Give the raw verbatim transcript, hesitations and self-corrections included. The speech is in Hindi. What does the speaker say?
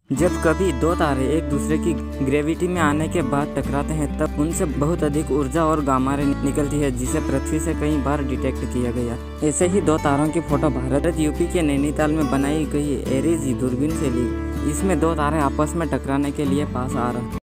जब कभी दो तारे एक दूसरे की ग्रेविटी में आने के बाद टकराते हैं तब उनसे बहुत अधिक ऊर्जा और गामा रे निकलती है, जिसे पृथ्वी से कई बार डिटेक्ट किया गया। ऐसे ही दो तारों की फोटो भारत यूपी के नैनीताल में बनाई गई एरीज दूरबीन से ली। इसमें दो तारे आपस में टकराने के लिए पास आ रहे